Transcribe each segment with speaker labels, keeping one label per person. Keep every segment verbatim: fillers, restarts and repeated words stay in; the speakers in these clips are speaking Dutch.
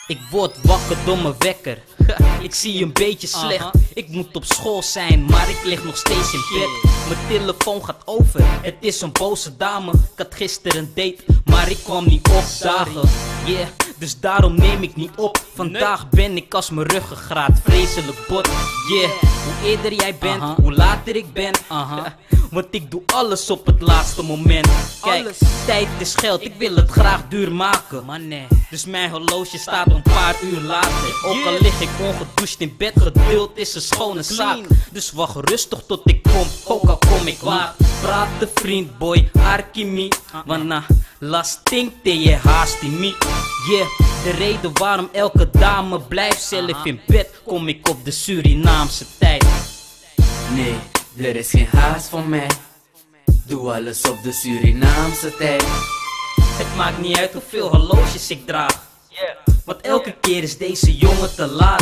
Speaker 1: Ik word wakker door mijn wekker. Ik zie een beetje slecht. Uh-huh. Ik moet op school zijn, maar ik lig nog steeds in bed. Mijn telefoon gaat over, het is een boze dame. Ik had gisteren een date, maar ik kwam niet opdagen. Yeah, dus daarom neem ik niet op. Vandaag ben ik als mijn ruggengraat vreselijk bot. Yeah, hoe eerder jij bent, uh-huh. hoe later ik ben. Uh-huh. Want ik doe alles op het laatste moment. Kijk, alles. Tijd is geld, ik wil het graag duur maken. Maar nee. Dus mijn horloge staat een paar uur later. Ook al lig ik ongedoucht in bed, geduld is een schone zaak. Dus wacht rustig tot ik kom, ook al kom ik laat. Praat de vriend boy, Arkimi. Want na last think je haast in me. Yeah, de reden waarom elke dame blijft zelf in bed, kom ik op de Surinaamse tijd.
Speaker 2: Nee, er is geen haast voor mij. Doe alles op de Surinaamse tijd.
Speaker 1: Het maakt niet uit hoeveel horloges ik draag. Want elke keer is deze jongen te laat.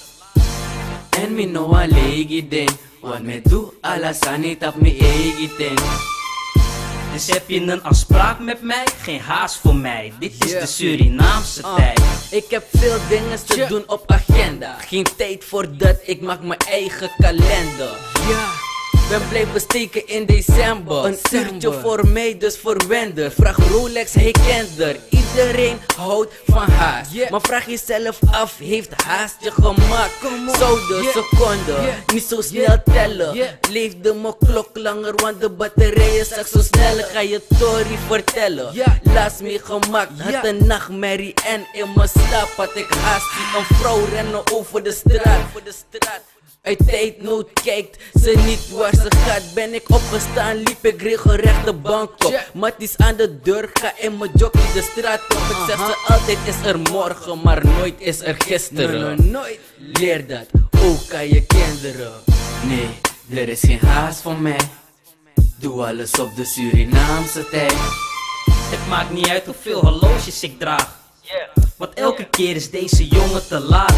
Speaker 2: En me no alegi ding. Want me doe alles aan niet op me eigen ding.
Speaker 1: Dus heb je een afspraak met mij? Geen haast voor mij. Dit is yeah. de Surinaamse uh, tijd.
Speaker 2: Ik heb veel dingen te yeah. doen op agenda. Geen tijd voor dat, ik maak mijn eigen kalender. Ja. Ben blijven steken in december. Een uurtje voor mij, dus voor Wender. Vraag Rolex, hij kent er. Iedereen houdt van haast. Yeah. Maar vraag jezelf af, heeft haast je gemaakt? Zo de yeah. seconde, yeah. niet zo snel yeah. tellen. Yeah. Leefde mijn klok langer, want de batterij is straks zo sneller. Ga je Tory vertellen. Yeah. Laatst meegemaakt, had yeah. een nachtmerrie en in mijn slaap had ik haast. Zie een vrouw rennen over de straat. Over de straat. Uit tijdnood kijkt ze niet waar ze gaat. Ben ik opgestaan, liep ik regelrecht de bank op. Matties aan de deur, ga in mijn jockey de straat op. Ik zeg ze altijd is er morgen, maar nooit is er gisteren. No, no, nooit. Leer dat, ook aan je kinderen. Nee, er is geen haast voor mij. Doe alles op de Surinaamse tijd.
Speaker 1: Het maakt niet uit hoeveel horloges ik draag. Want elke keer is deze jongen te laat.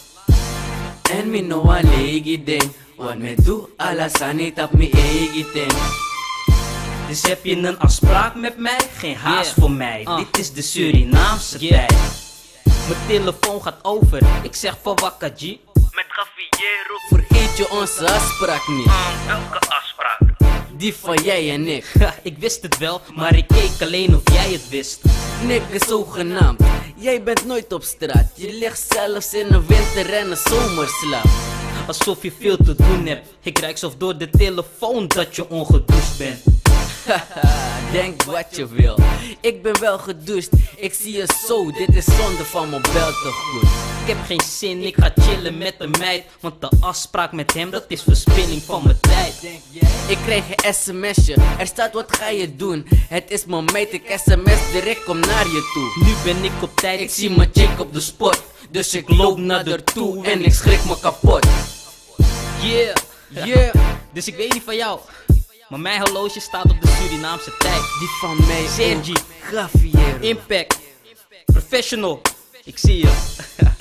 Speaker 2: En me no alegi ding. Want me doe alles aan niet op me eigen ding.
Speaker 1: Dus heb je een afspraak met mij? Geen haast yeah. voor mij. Uh. Dit is de Surinaamse yeah. tijd. Mijn telefoon gaat over. Ik zeg van wakka G.
Speaker 2: Met Gaviero. Vergeet je onze afspraak niet.
Speaker 1: Uh, welke afspraak?
Speaker 2: Die van jij en ik.
Speaker 1: Ik wist het wel, maar ik keek alleen of jij het wist.
Speaker 2: Niks zogenaamd. Jij bent nooit op straat. Je ligt zelfs in een winter- en een zomerslaap.
Speaker 1: Alsof je veel te doen hebt. Ik ruik zelf door de telefoon dat je ongedoucht bent.
Speaker 2: Denk wat je wil. Ik ben wel gedoucht. Ik zie je zo. Dit is zonde van mijn beltegoed.
Speaker 1: Ik heb geen zin, ik ga chillen met de meid. Want de afspraak met hem, dat is verspilling van mijn tijd.
Speaker 2: Ik krijg een sms'je. Er staat wat ga je doen. Het is mijn meid, ik sms direct, kom naar je toe.
Speaker 1: Nu ben ik op tijd,
Speaker 2: ik zie mijn chick op de spot. Dus ik loop naar haar toe en ik schrik me kapot.
Speaker 1: Yeah, yeah. Dus ik weet niet van jou, maar mijn horloge staat op de Surinaamse tijd.
Speaker 2: Die van mij,
Speaker 1: Sergi,
Speaker 2: Gaviero.
Speaker 1: Impact, Professional. Ik zie je.